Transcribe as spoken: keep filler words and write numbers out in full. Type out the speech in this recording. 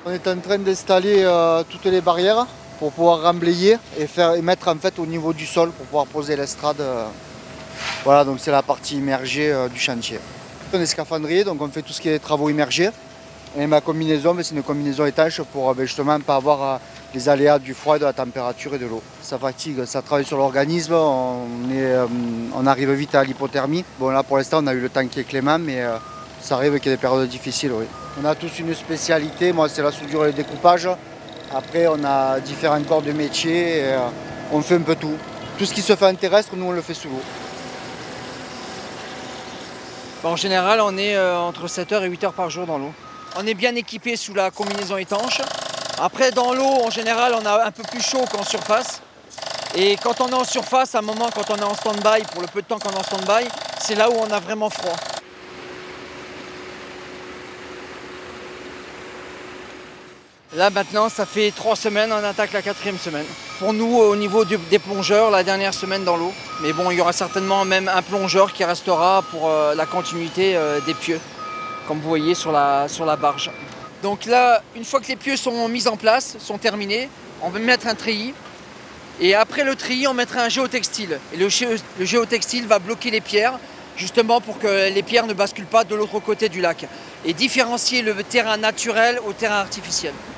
On est en train d'installer euh, toutes les barrières pour pouvoir remblayer et, faire, et mettre en fait au niveau du sol pour pouvoir poser l'estrade. Euh, voilà, donc c'est la partie immergée euh, du chantier. On est scaphandrier, donc on fait tout ce qui est travaux immergés. Et ma combinaison, c'est une combinaison étanche pour ben, justement ne pas avoir euh, les aléas du froid, de la température et de l'eau. Ça fatigue, ça travaille sur l'organisme, on, euh, on arrive vite à l'hypothermie. Bon là pour l'instant on a eu le temps qui est clément, mais euh, ça arrive qu'il y ait des périodes difficiles, oui. On a tous une spécialité, moi c'est la soudure et le découpage. Après on a différents corps de métier, et, euh, on fait un peu tout. Tout ce qui se fait en terrestre, nous on le fait sous l'eau. En général on est euh, entre sept heures et huit heures par jour dans l'eau. On est bien équipé sous la combinaison étanche. Après dans l'eau en général on a un peu plus chaud qu'en surface. Et quand on est en surface, à un moment quand on est en stand-by, pour le peu de temps qu'on est en stand-by, c'est là où on a vraiment froid. Là maintenant ça fait trois semaines, on attaque la quatrième semaine. Pour nous au niveau du, des plongeurs, la dernière semaine dans l'eau. Mais bon, il y aura certainement même un plongeur qui restera pour euh, la continuité euh, des pieux, comme vous voyez sur la, sur la barge. Donc là, une fois que les pieux sont mis en place, sont terminés, on va mettre un treillis. Et après le treillis, on mettra un géotextile. Et le, gé le géotextile va bloquer les pierres, justement pour que les pierres ne basculent pas de l'autre côté du lac. Et différencier le terrain naturel au terrain artificiel.